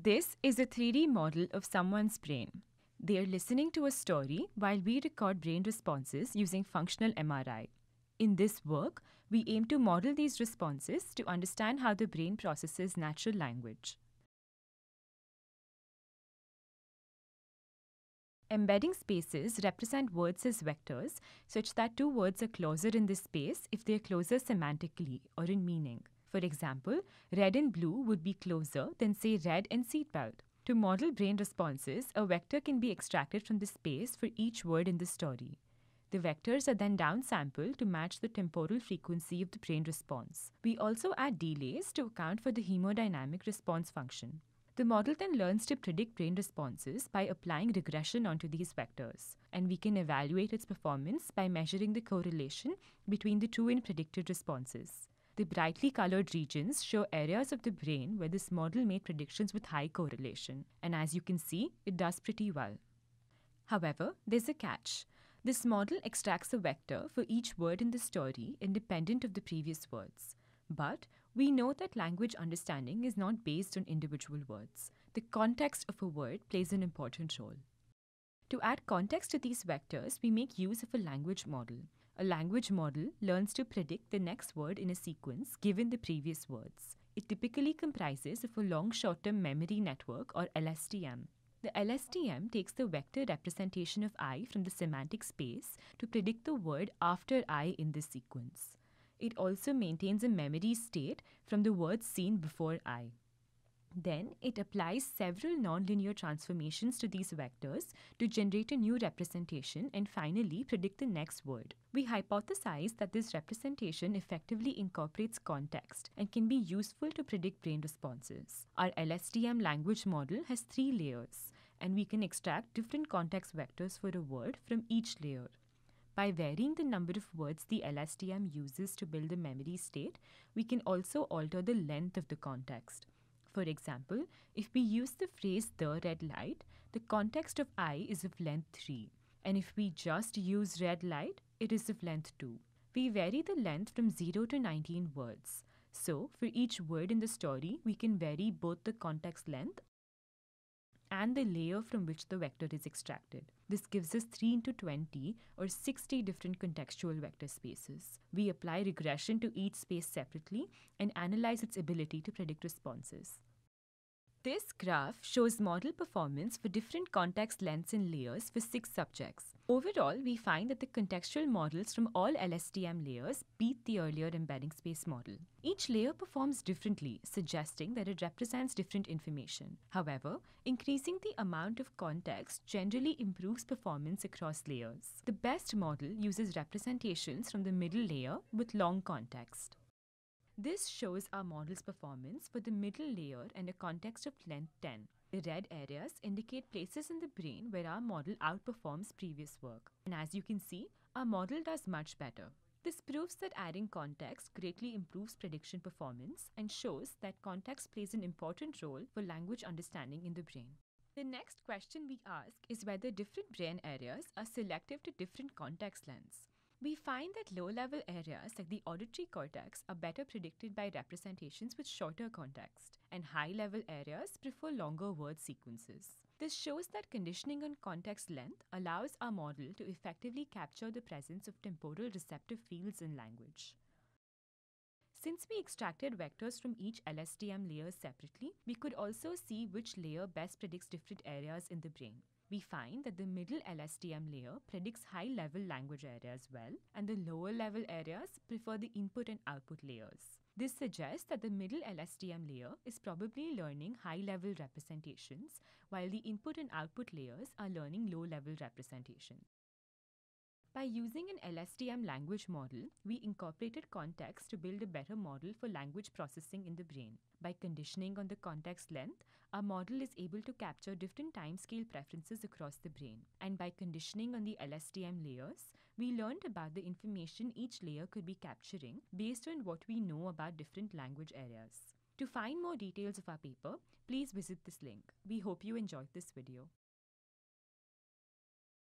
This is a 3D model of someone's brain. They are listening to a story while we record brain responses using functional MRI. In this work, we aim to model these responses to understand how the brain processes natural language. Embedding spaces represent words as vectors such that two words are closer in this space if they are closer semantically or in meaning. For example, red and blue would be closer than, say, red and seatbelt. To model brain responses, a vector can be extracted from the space for each word in the story. The vectors are then downsampled to match the temporal frequency of the brain response. We also add delays to account for the hemodynamic response function. The model then learns to predict brain responses by applying regression onto these vectors, and we can evaluate its performance by measuring the correlation between the two in predicted responses. The brightly colored regions show areas of the brain where this model made predictions with high correlation, and as you can see, it does pretty well. However, there's a catch. This model extracts a vector for each word in the story independent of the previous words. But we know that language understanding is not based on individual words. The context of a word plays an important role. To add context to these vectors, we make use of a language model. A language model learns to predict the next word in a sequence given the previous words. It typically comprises of a long short-term memory network or LSTM. The LSTM takes the vector representation of I from the semantic space to predict the word after I in this sequence. It also maintains a memory state from the words seen before I. Then it applies several nonlinear transformations to these vectors to generate a new representation and finally predict the next word. We hypothesize that this representation effectively incorporates context and can be useful to predict brain responses. Our LSTM language model has 3 layers, and we can extract different context vectors for a word from each layer. By varying the number of words the LSTM uses to build a memory state, we can also alter the length of the context. For example, if we use the phrase "the red light," the context of I is of length 3. And if we just use red light, it is of length 2. We vary the length from 0 to 19 words. So, for each word in the story, we can vary both the context length and the layer from which the vector is extracted. This gives us 3 into 20 or 60 different contextual vector spaces. We apply regression to each space separately and analyze its ability to predict responses. This graph shows model performance for different context lengths and layers for 6 subjects. Overall, we find that the contextual models from all LSTM layers beat the earlier embedding space model. Each layer performs differently, suggesting that it represents different information. However, increasing the amount of context generally improves performance across layers. The best model uses representations from the middle layer with long context. This shows our model's performance for the middle layer and a context of length 10. The red areas indicate places in the brain where our model outperforms previous work. And as you can see, our model does much better. This proves that adding context greatly improves prediction performance and shows that context plays an important role for language understanding in the brain. The next question we ask is whether different brain areas are selective to different context lengths. We find that low-level areas like the auditory cortex are better predicted by representations with shorter context, and high-level areas prefer longer word sequences. This shows that conditioning on context length allows our model to effectively capture the presence of temporal receptive fields in language. Since we extracted vectors from each LSTM layer separately, we could also see which layer best predicts different areas in the brain. We find that the middle LSTM layer predicts high-level language areas well, and the lower-level areas prefer the input and output layers. This suggests that the middle LSTM layer is probably learning high-level representations, while the input and output layers are learning low-level representation. By using an LSTM language model, we incorporated context to build a better model for language processing in the brain. By conditioning on the context length, our model is able to capture different timescale preferences across the brain. And by conditioning on the LSTM layers, we learned about the information each layer could be capturing based on what we know about different language areas. To find more details of our paper, please visit this link. We hope you enjoyed this video.